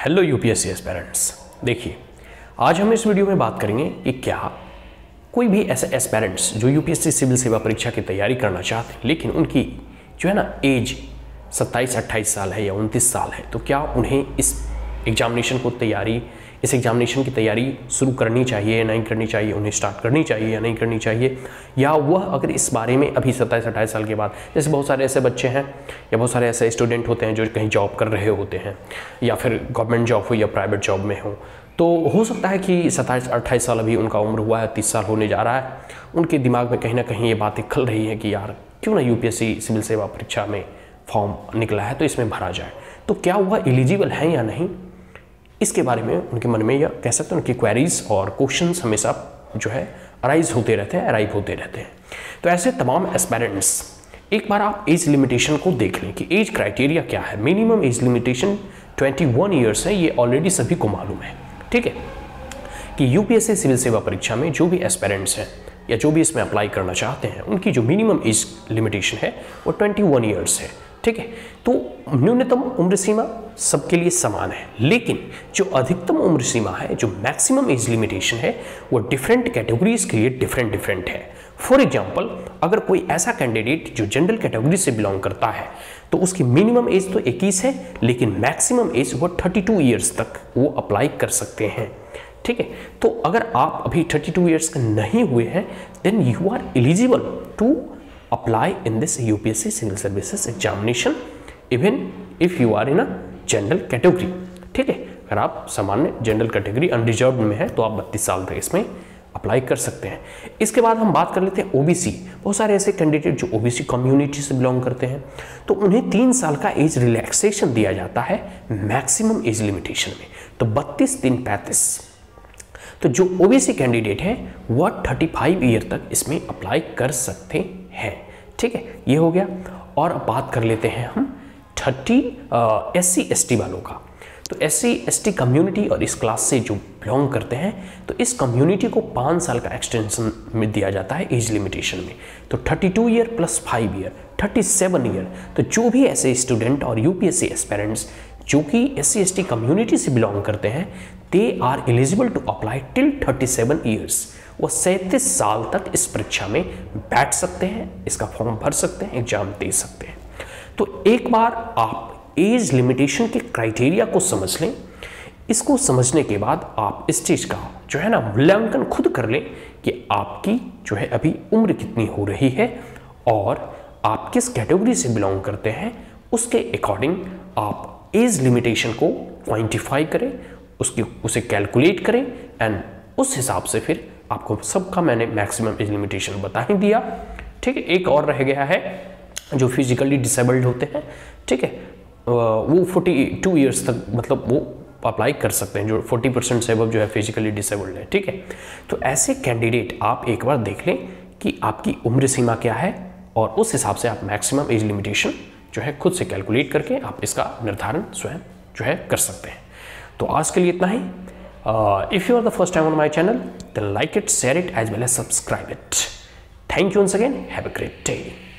Hello UPSC aspirants. देखिए, आज हम इस वीडियो में बात करेंगे कि क्या कोई भी ऐसे एस्पिरेंट्स जो यूपीएससी सिविल सेवा परीक्षा की तैयारी करना चाहते हैं लेकिन उनकी जो है ना एज 27-28 साल है या 29 साल है, तो क्या उन्हें इस एग्जामिनेशन की तैयारी शुरू करनी चाहिए या नहीं करनी चाहिए, उन्हें स्टार्ट करनी चाहिए या नहीं करनी चाहिए, या वह अगर इस बारे में अभी 27-28 साल के बाद, जैसे बहुत सारे ऐसे बच्चे हैं या बहुत सारे ऐसे स्टूडेंट होते हैं जो कहीं जॉब कर रहे होते हैं या फिर गवर्नमेंट जॉब हो या प्राइवेट जॉब में हो, तो हो सकता है कि 27-28 साल अभी उनका उम्र हुआ है, 30 साल होने जा रहा है, उनके दिमाग में कहीं ना कहीं ये बातें खल रही है कि यार क्यों ना यूपीएससी सिविल सेवा परीक्षा में फॉर्म निकला है तो इसमें भरा जाए, तो क्या वह एलिजिबल है या नहीं, इसके बारे में उनके मन में या कह सकते हैं उनकी क्वेरीज और क्वेश्चंस हमेशा जो है अराइव होते रहते हैं। तो ऐसे तमाम एस्पिरेंट्स एक बार आप एज लिमिटेशन को देख लें कि एज क्राइटेरिया क्या है। मिनिमम एज लिमिटेशन 21 ईयर्स है, ये ऑलरेडी सभी को मालूम है, ठीक है, कि यूपीएससी सिविल सेवा परीक्षा में जो भी एस्पिरेंट्स हैं या जो भी इसमें अप्लाई करना चाहते हैं उनकी जो मिनिमम एज लिमिटेशन है वो 21 ईयर्स है, ठीक है। तो न्यूनतम उम्र सीमा सबके लिए समान है, लेकिन जो अधिकतम उम्र सीमा है, जो मैक्सिमम एज लिमिटेशन है, वो डिफरेंट कैटेगरीज के लिए डिफरेंट है। फॉर एग्जांपल, अगर कोई ऐसा कैंडिडेट जो जनरल कैटेगरी से बिलोंग करता है तो उसकी मिनिमम एज तो 21 है, लेकिन मैक्सिमम एज वो 32 ईयर्स तक वो अप्लाई कर सकते हैं, ठीक है। तो अगर आप अभी 32 ईयर्स का नहीं हुए हैं then you are eligible to apply in this UPSC civil services examination even if you are in a general category, ठीक है। अगर आप सामान्य जनरल कैटेगरी अनरिजर्व्ड में है तो आप 32 साल तक इसमें अप्लाई कर सकते हैं। इसके बाद हम बात कर लेते हैं ओबीसी। बहुत सारे ऐसे कैंडिडेट जो ओबीसी कम्युनिटी से बिलोंग करते हैं तो उन्हें 3 साल का एज रिलैक्सेशन दिया जाता है मैक्सिमम एज लिमिटेशन में, तो 32-3-35। तो जो ओबीसी कैंडिडेट है वह 35 ईयर तक इसमें अप्लाई कर सकते हैं, ठीक है, ये हो गया। और अब बात कर लेते हैं हम 30 SC/ST वालों का। तो SC/ST कम्युनिटी और इस क्लास से जो बिलोंग करते हैं तो इस कम्युनिटी को 5 साल का एक्सटेंशन में दिया जाता है एज लिमिटेशन में, तो 32 ईयर प्लस 5 ईयर 37 ईयर। तो जो भी ऐसे स्टूडेंट और यूपीएससी एस्पिरेंट्स जो कि SC/ST कम्युनिटी से बिलोंग करते हैं they are eligible to apply till 37 years. वो 37 साल तक इस परीक्षा में बैठ सकते हैं, इसका फॉर्म भर सकते हैं, एग्जाम दे सकते हैं। तो एक बार आप एज लिमिटेशन के क्राइटेरिया को समझ लें। इसको समझने के बाद आप इस चीज़ का जो है ना मूल्यांकन खुद कर लें कि आपकी जो है अभी उम्र कितनी हो रही है और आप किस कैटेगरी से बिलोंग करते हैं, उसके अकॉर्डिंग आप एज लिमिटेशन को क्वांटिफाई करें, उसे कैलकुलेट करें एंड उस हिसाब से फिर आपको सबका मैंने मैक्सिमम एज लिमिटेशन बता ही दिया, ठीक है। एक और रह गया है जो फिजिकली डिसेबल्ड होते हैं, ठीक है, वो 42 ईयर्स तक मतलब वो अप्लाई कर सकते हैं, जो 40% से अबव जो है फिजिकली डिसेबल्ड है, ठीक है। तो ऐसे कैंडिडेट आप एक बार देख लें कि आपकी उम्र सीमा क्या है और उस हिसाब से आप मैक्सिमम एज लिमिटेशन जो है खुद से कैलकुलेट करके आप इसका निर्धारण स्वयं जो है कर सकते हैं। तो आज के लिए इतना ही। If you are the first time on my channel, then like it, share it as well as subscribe it. Thank you once again. Have a great day.